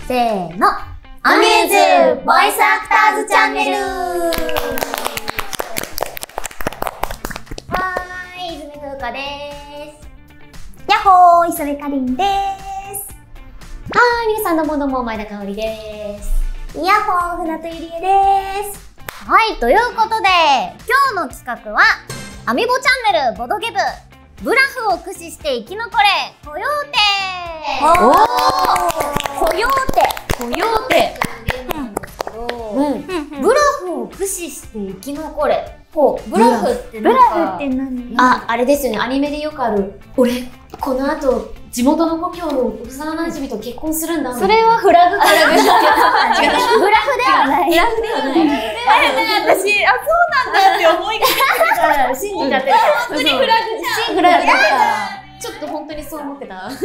せーの。アミューズボイスアクターズチャンネル。はーい、泉風花です。 やっほー、磯部かりんです。 はーい、皆さんどうもどうも、前田香織です。 やっほー、船戸ゆりえです。 はい、ということで、今日の企画は、アミボチャンネルボドゲ部、ブラフを駆使して生き残れ、コヨーテコヨーテ。 コヨーテブラフを駆使して生き残れ。ブラフってなんか、 ブラフって何？ あれですよね、アニメでよくある。俺、この後、地元の故郷の幼馴染と結婚するんだ。 それはフラグから違う。 ブラフではない。 ブラフではない。 私、そうなんだって思いが信じちゃってる。 本当にフラグじゃん。 フラグだから。 ちょっと本当にそう思ってた。 あれ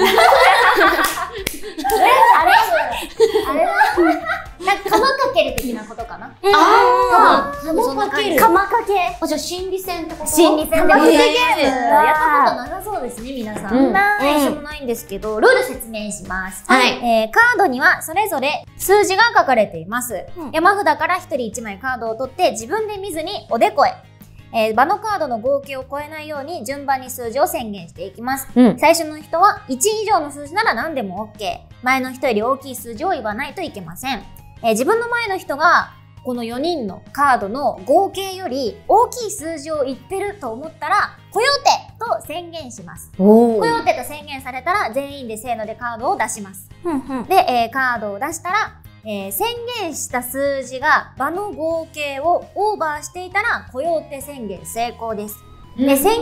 なんか、釜かける的なことかな。 そんな感じ。 釜かけ。 じゃあ心理戦ってこと？ 心理戦で釜かけゲームやったことなさそうですね、皆さん。一緒もないんですけど、ルール説明します。 はい。 カードにはそれぞれ数字が書かれています。山札から1人1枚カードを取って自分で見ずにおでこへ。場のカードの合計を超えないように順番に数字を宣言していきます。最初の人は1以上の数字なら何でも OK。前の人より大きい数字を言わないといけません。自分の前の人がこの4人のカードの合計より大きい数字を言ってると思ったら、コヨーテと宣言します。コヨーテと宣言されたら全員でせーのでカードを出します。で、カードを出したら、宣言した数字が場の合計をオーバーしていたら、コヨーテ宣言成功です。で、宣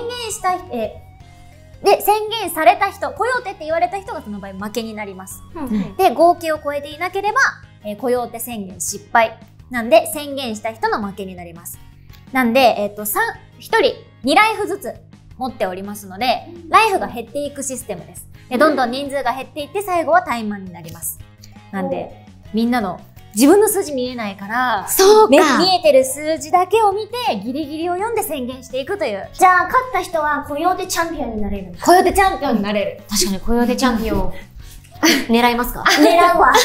言された人、コヨーテって言われた人がその場合負けになります。で、合計を超えていなければ、コヨーテ宣言失敗。なんで、宣言した人の負けになります。なんで、1人2ライフずつ持っておりますので、ライフが減っていくシステムです。で、どんどん人数が減っていって、最後はタイマンになります。なんで、みんなの自分の数字見えないから、 そうか。 見えてる数字だけを見て、ギリギリを読んで宣言していくという。 じゃあ、勝った人はコヨーテチャンピオンになれる。 コヨーテチャンピオンになれる。 確かに、コヨーテチャンピオン。狙いますか？ 狙うわ。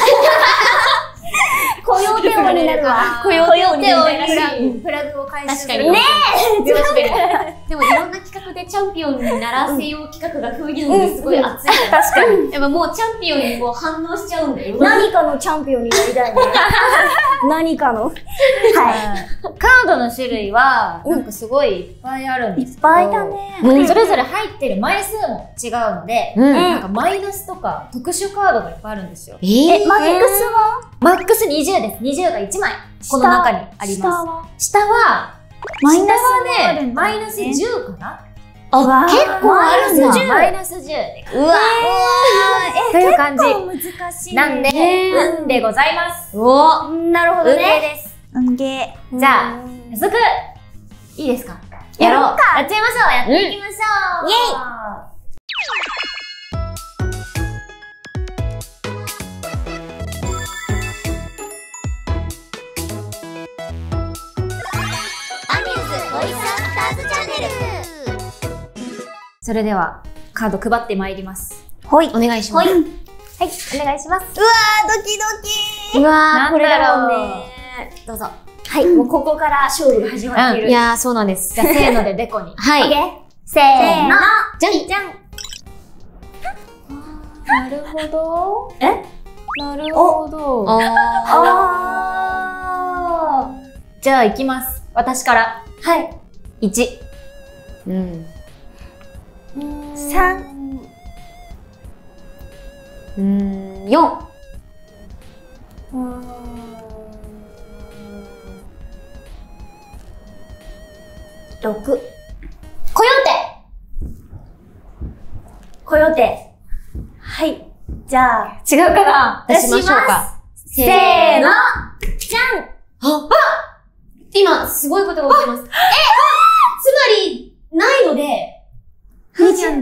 コヨーテ王になるわ。 コヨーテ王にフラグを回収する。 確かに。ねえでも、いろんな企画でチャンピオンにならせよう企画が増えるのですごい熱い。 確かに。 やっぱもうチャンピオンにもう反応しちゃうんだよ。 何かのチャンピオンになりたいね。何かの。はい。 カードの種類は、なんかすごいいっぱいあるんですけど。 いっぱいだね。 それぞれ入ってる枚数も違うので、なんかマイナスとか特殊カードがいっぱいあるんですよ。 マックスは？ マックス20です。20が1枚。この中にあります。下はマイナスね、マイナス10かな？ あ、結構あるんだ。 マイナス10。 うわという感じ。 難しい。 なんで、運でございます。 お、 なるほど運ゲーね。 です。 運ゲー。 じゃあ、早速、いいですか？ やろうか。 やっちゃいましょう。やっていきましょう。 イェイ。 それでは、カード配ってまいります。 ほい。 お願いします。 はい、お願いします。 うわー、ドキドキ。 うわなんだろうこれだもんね。 どうぞ。 はい、もうここから勝負が始まっている。 いやー、そうなんです。 じゃあ、せーのでデコに。 はい。 せーの。 じゃんじゃん。なるほど。なるほど。じゃあ、いきます。私から。 はい。 1。 3。 4。 6。 コヨーテ。 コヨーテ。はい。じゃあ、 違うかな？ 出しましょうか。 せーの。 じゃん。 今、すごいことが起きてます。つまり、ないので、 1だ。やったー。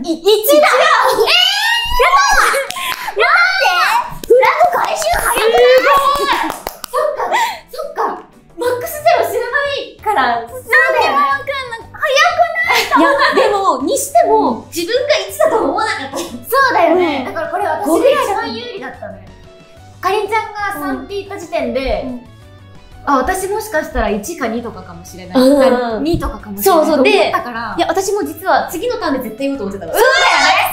フラグ回収早くない？ そっか、マックスゼロ知らないから、 なんでもわかんない。 いや、でも、にしても、自分が1だとは思わなかった。 そうだよね。 だからこれ私 5 が一番有利だったのよ。かりんちゃんが3って言った時点で、あ、私もしかしたら1か2とかかもしれない。2とかかもしれない。 そうそう。で、 思ったから。 いや、私も実は次のターンで絶対言おうと思ってたの。 そうだよね。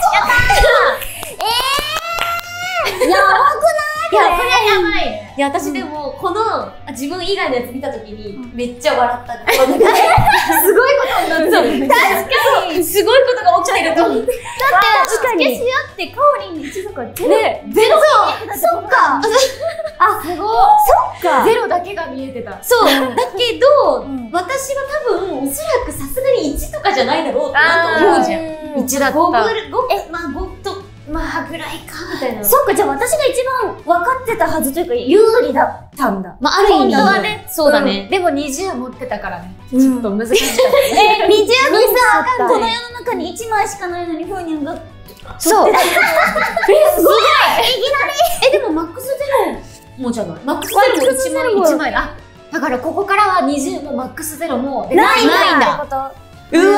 やばくない？ いや、これやばいね。 いや、私でも、この、自分以外のやつ見たときに、めっちゃ笑った。すごいことになってる。確かに。すごいことが起きてると思って。だって、 確かに。 付けし合って、かおりんに1とかゼロ。ね、ゼロ。 そっか。 あ、すごい。 そっか。 ゼロだけが見えてた。 そう。だけど、私は多分、おそらくさすがに1とかじゃないだろうってなと思うじゃん。 1だった。 5、まあ5と、まあぐらいか、みたいな。 そっか、じゃあ私が一番分かってたはずというか、有利だったんだ。 まあ、ある意味。 本当はね。 そうだね。 でも20持ってたからね。ちょっと難しかった。 20にさ、この世の中に1枚しかないのに、ふうにゃんが。 そう。 すごい。いきなり。 でもマックスゼロもじゃない。マックスゼロも1枚だ。 だからここからは20もマックスゼロもないんだ。 うわー。 早すぎま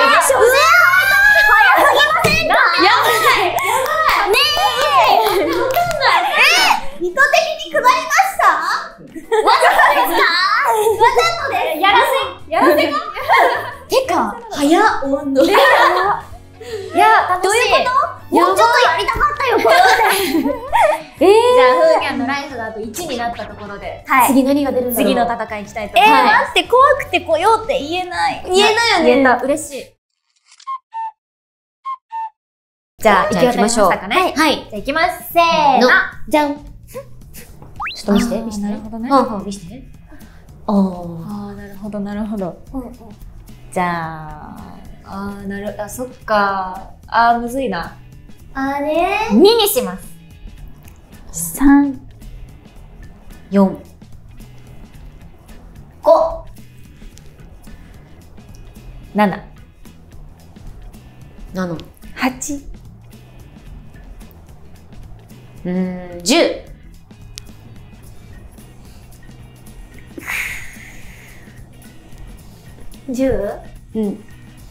せんか？やばい。ねえ。わかんない。意図的に配りました？わざとですか？わざとです。やらせか？ てか、早終わんの。 いや、楽しい。 どういうこと？もうちょっとやりたかったよ、これ。 じゃあ、ふーにゃんのライフがあと1になったところで、 はい。 次何が出るんだろう。 次の戦いいきたいと思います。 待って、怖くて来ようって言えない。言えないよね。 言えた。嬉しい。じゃあ、行き渡りましたかね。 はい。 じゃあ、行きます。せーの。 じゃん。ちょっと見せて、見せて。 なるほどね。 はんはん、見せて。あー。 あー、なるほど、なるほど。じゃあ、そっか。むずいな。 あれ 2にします。 3、 4。 5、 7。 7。 8、 10。 10？ うん。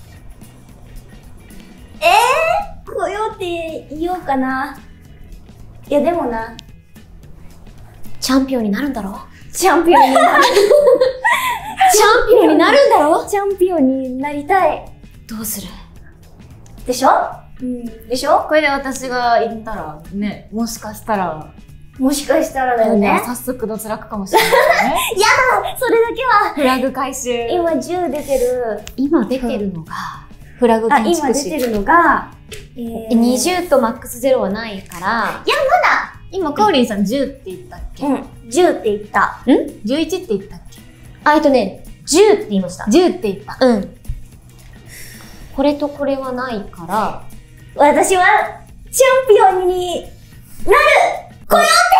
来ようって言おうかな。いや、でもな、 チャンピオンになるんだろ？ チャンピオンになる。 チャンピオンになるんだろ？ チャンピオンになりたい。 どうする？ でしょ？でしょ？ これで私が言ったら、ね、もしかしたら、 もしかしたらだよね。 早速脱落かもしれないね。 それだけは、 フラグ回収。 今10出てる。 今出てるのが、 フラグ建今築士。 出てるのが、 20とマックスゼロはないから、 今、かおりんさん10って言ったっけ？ 10って言った。 11って言ったっけ？ 10って言いました。 10って言った。 うん。これとこれはないから、 私は、チャンピオンになる！来よ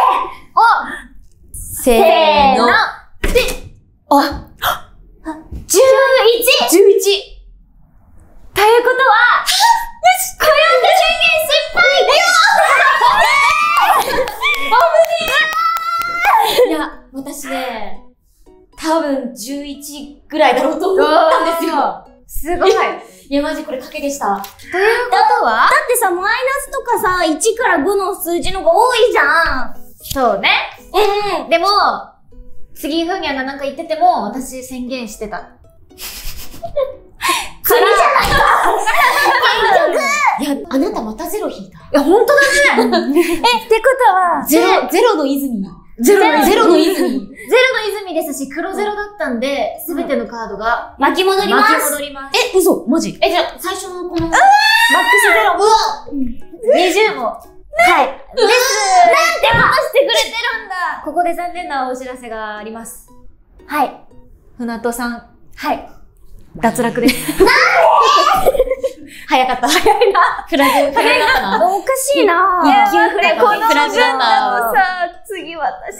せせーの。 あ、 11！ 11! ということは、こよって宣言失敗！ いや、私ね、多分11ぐらいだろうと思ったんですよ。 すごい。 いや、マジこれ賭けでした。 ということはだってさ、マイナスとかさ、1から5の数字の方が多いじゃん。 そうね。でも、次、ふーにゃんがなんか言ってても、私宣言してた。 それじゃないか。 いや、あなたまたゼロ引いた。 いや、ほんとだね。 ってことは、 ゼロの泉。 ゼロの泉。 ゼロの泉ですし、黒ゼロだったんで、すべてのカードが巻き戻ります。 巻き戻ります。 嘘マジじゃあ、最初のこの、 マックスゼロ。うわ !20 も。 はい。なんてことしてくれてるんだ。 ここで残念なお知らせがあります。 はい。 船戸さん、 はい。 脱落です。 早かった。早いな。フラグだったな。 おかしいなぁ。 いや急フラグこのフラグだな順だとさ、次私。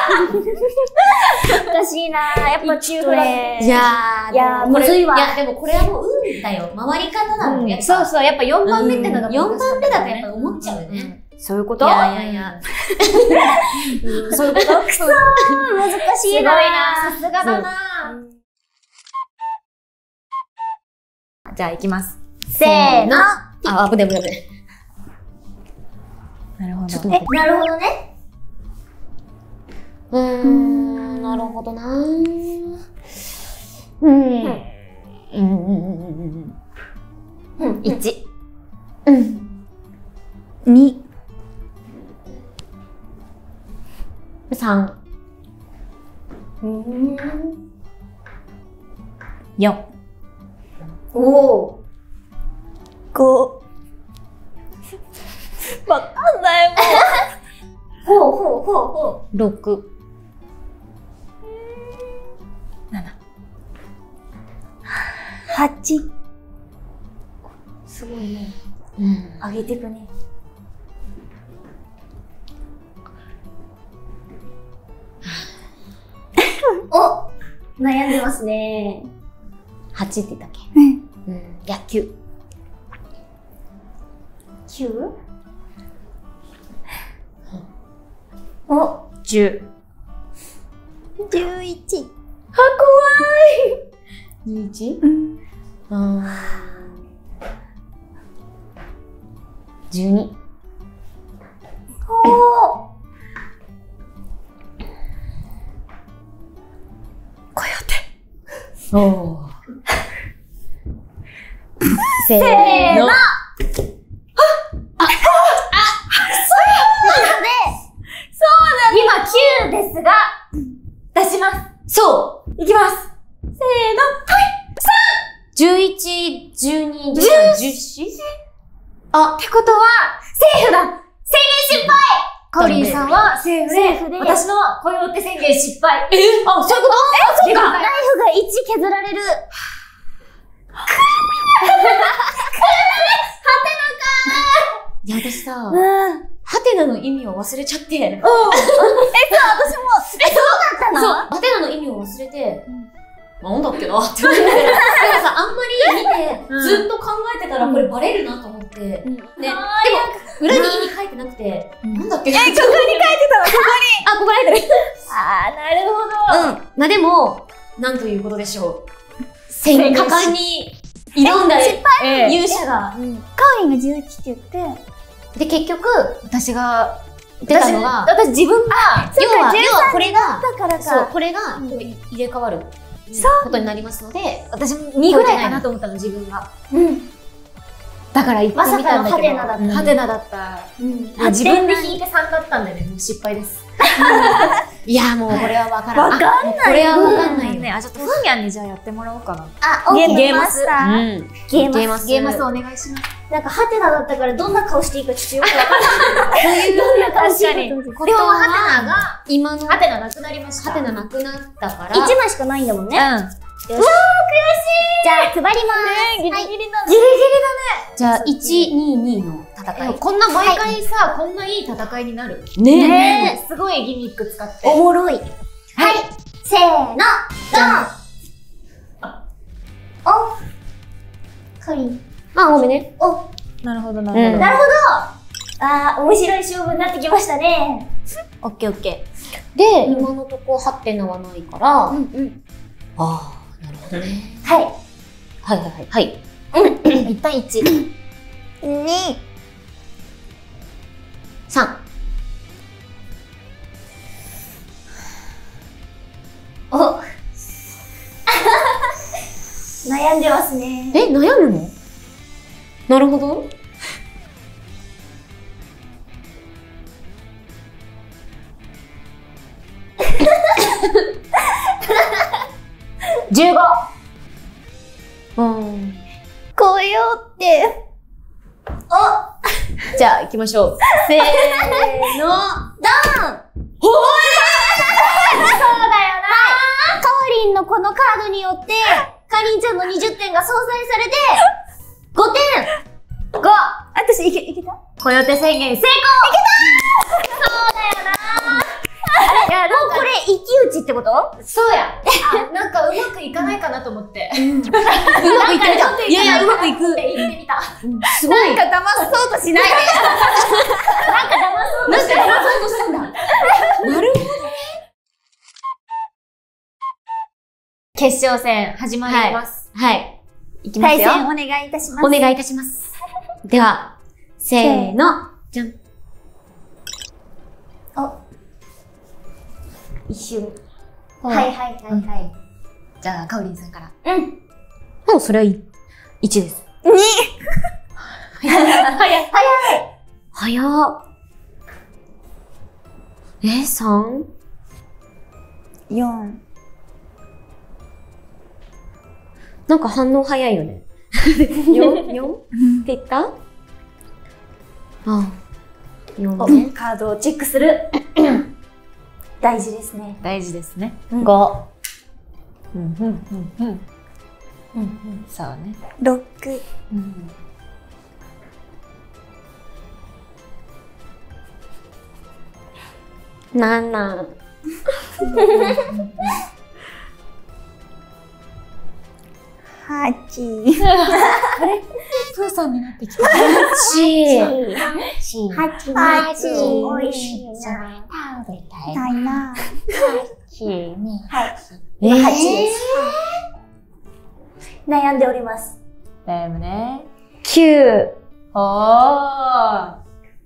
おかしいなぁ。やっぱ中フラグ。 いやいやーむずいわいや、でもこれはもう運だよ。回り方なの。やっぱそうそう、やっぱ4番目ってのが 4番目だとやっぱ思っちゃうよね。 そういうこといや。そういうこと難しいなぁ。 さすがだな。じゃあ行きます。 せーの。 あ、危ね。 なるほど。 ちょっと待って。 なるほどね。 なるほどな。 1。 2。 3。 4。 おお。 5。わかんないもん。 ほうほうほうほう。 6。 8。 すごいね。 上げていくね。 お、悩んでますね。8って言ったっけ？いや、9。 9？ お、 10。 11。 あ、怖い。11？12。 おー。 おお。せーの。 今9ですが、出します。 そう。 いきます。せーの。 11、12、13、14？ あ、ってことは、セーフだ。宣言失敗。 カオリンさんはセーフで、 セーフで私の雇用手宣言失敗。 あ、そういうこと？ そうか。ナイフが1削られる。 いや、私さ、 うん。 ハテナの意味を忘れちゃって。 私も、そうだったそう、 の？ ハテナの意味を忘れて、なんだっけなって思って。でもさ、あんまり見て、ずっと考えてたらこれバレるなと思って。ね、でも、裏に意味書いてなくて、なんだっけな。 ここに書いてたわ、ここに。 あ、ここ書いてる。 あー、なるほど。 まあでも、なんということでしょう。果敢に挑んだ勇者が。 カオリンが11って言って、 で、結局、 私が、 出たのが、 私自分が、 要はこれが、 だからそう、 か。 これが入れ替わることになりますので、 私も2ぐらいかなと思ったの、自分が。だから言ってみたんだけど。 まさかのハテナだったハテナだった。自分で引いて3だったんでね、もう失敗です。 いや、もうこれはわからん。 わかんないこれはわかんないよ。 ね、ちょっとふんにゃんにじゃあやってもらおうかな。 あ、オッケー、 ゲーマスゲーマス。 ゲーマスお願いします。 なんかハテナだったからどんな顔していいかちょっとよくわかんない。どんな顔していいか。 これはハテナが、 今のハテナなくなりました。 ハテナなくなったから、 1枚しかないんだもんね。 うん。 よし。じゃあ、配ります。 ギリギリだね。 じゃあ、1、2、2の戦い。 こんな毎回さ、こんないい戦いになる。 ねすごいギミック使って。 おもろい。はい。せーの、ドン。お。カオリン。 まあ、ごめんね。 お。 なるほど、なるほどなるほど。あー、面白い勝負になってきましたね。 オッケーオッケで、今のとこハテナはないから、あはあ、なるほどね。 い。 はいはいはい。はい。 ー。一旦1。 2。 3。 お。悩んでますね。 え、悩むの？なるほど。 15。 こよって。 じゃあ、行きましょう。せーの。 ドン。そうだよな。カオリンのこのカードによって、かりんちゃんの20点が相殺されて、5点。 5。 私、いけた？ 雇用手宣言成功。 いや、もうこれ、一騎打ちってこと？ そうや。なんかうまくいかないかなと思って。 うまくいってるじゃん。いやいや、うまくいく。 って言ってみた。 すごい。 なんか騙そうとしないで。 なんか騙そうとしたんだ。なるほど。 決勝戦始まります。 はい。 いきますよ。 対戦お願いいたします。 お願いいたします。では、せーの。じゃん。 お。 一瞬。 ははいはいはいはい。 じゃあ、かおりんさんから。 うん。 もうそれは1です。 2! 早い。 早っ。 3？ 4。 なんか反応早いよね。4？ って言った？ああ。4ね。 カードをチェックする。大事ですね。 大事ですね。 5。 そうね。 6。 7。 8。 プーさんになってきた。 8。 おいしいな。 食べたい。 ないな。はい。 8 8です。悩んでおります。 悩むね。 9。 おー。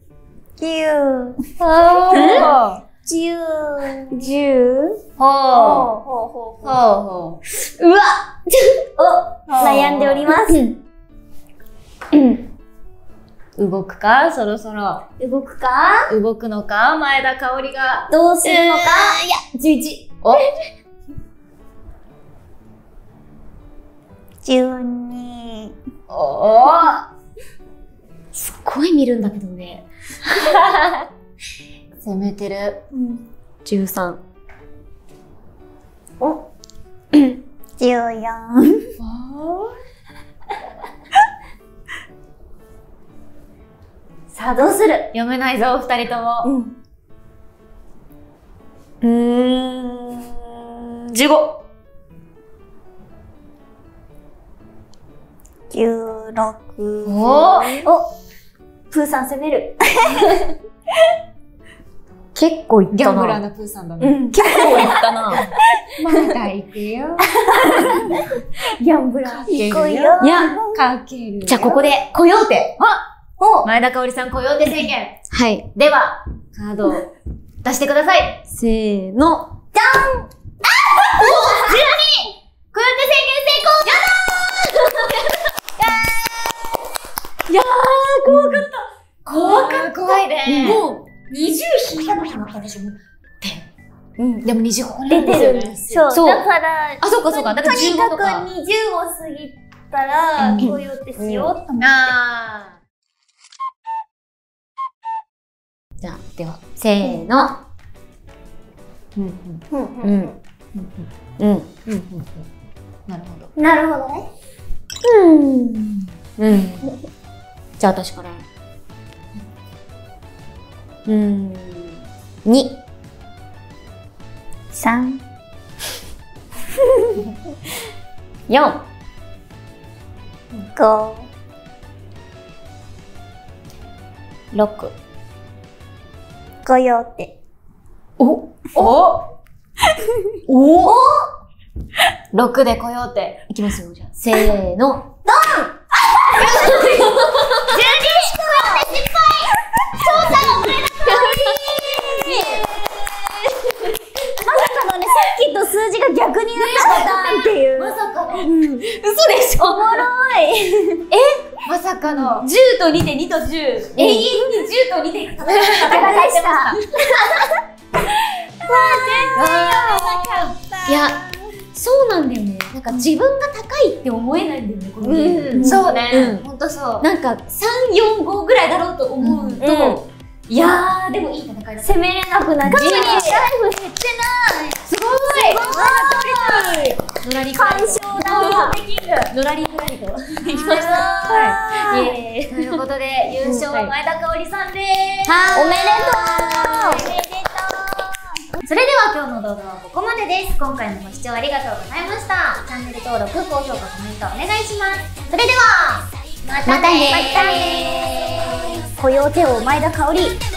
9。10。 ほう。 ほう。 うわ悩んでおります。 動くかそろそろ。 動くか動くのか前田香織が。 どうするのか 11。 お 12。 おー。 すっごい見るんだけどね。 攻めてる。 13。 お 14。さあどうする？ 読めないぞ、二人とも。 15。 16。 おプーさん攻める。 結構いったな。 ギャンブラーなプーさんだね。 結構いったな。 まだ行くよ。 ギャンブラー。 行くよ。 いや、 かけるよ。 じゃあここで、コヨーテ。 前田香織さん、コヨーテ宣言。 はい。 では、カードを出してください。 せーの。 じゃん！ コヨーテ宣言成功！ いやー、怖かった。 怖かった。怖いね。 もう、20引いたのかなったでしょ。 でも20ここに出てるんですよ。 そうだから、 あ、そうかそうか。だから15 とにかくとか。 20を過ぎたら、こうよってしようと思って。 あじゃあ、では、せーの。 なるほど。 なるほどね。 じゃあ、私から。2。 3。 4。 5。 6。 コヨーテ。 お6でコヨーテ。 いきますよ、じゃあ。せーの。 さっきと数字が逆になっちゃったっていう。 まさかの。 嘘でしょ。 おもろい。 まさかの。 10と2で2と10。永遠に10と2で戦いでした。 いや、そうなんだよね。なんか自分が高いって思えないんだよね、このゲーム。 そうね。ほんとそう。 なんか3、4、5ぐらいだろうと思うと、いやー、でもいい戦いだった。 攻めれなくなっちゃう。ライフ減ってない。 すごい。のらりくらりと。 干渉だ。 のらりくらりと。いきました。 はい。 イエーイ。 ということで、優勝は前田香織さんでーす。 おめでとう。 おめでとう。それでは今日の動画はここまでです。今回もご視聴ありがとうございました。チャンネル登録、高評価、コメントお願いします。それでは、またねー。 コヨーテ王前田香織。